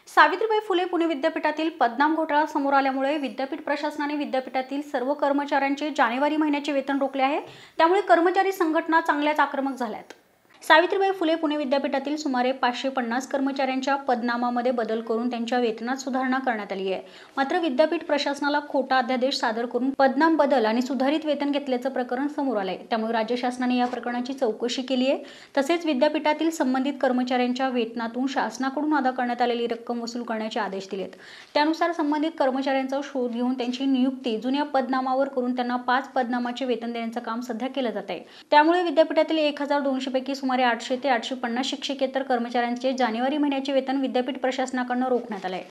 सावित्रीबाई फुले पुणे विद्यापीठातील पदनाम घोटाळा समोर आल्यामुळे विद्यापीठ प्रशासनाने विद्यापीठातील सर्व कर्मचाऱ्यांचे जानेवारी महिन्याचे वेतन रोखले आहे। त्यामुळे कर्मचारी संघटना चांगल्याच आक्रमक झाल्यात। सावित्रीबाई फुले पुणे विद्यापीठातील सुमारे 550 कर्मचाऱ्यांच्या पदनामामध्ये बदल करून त्यांच्या वेतनात सुधारणा करण्यात आली आहे। मात्र विद्यापीठ प्रशासनाला खोटा अध्यादेश सादर करून पदनाम बदल आणि सुधारित वेतन घेतल्याचं प्रकरण समोर आलंय। त्यामुळे राज्य शासनाने या प्रकरणाची चौकशी केली आहे। तसेच विद्यापीठातील संबंधित कर्मचाऱ्यांच्या वेतनातून शासनाकडून अदा करण्यात आलेली रक्कम वसूल करण्याचे आदेश दिलेत। त्यानुसार संबंधित कर्मचाऱ्यांचा शोध घेऊन त्यांची नियुक्ती जुन्या पदनामावर करून त्यांना 5 पदनामाचे वेतन देण्याचं काम सध्या केलं जात आहे। त्यामुळे विद्यापीठातील 1200 पैकी सुमारे 800 ते 850 शिक्षकेतर कर्मचाऱ्यांचे जानेवारी महिन्याचे वेतन विद्यापीठ प्रशासनाकडून रोखण्यात आले आहे।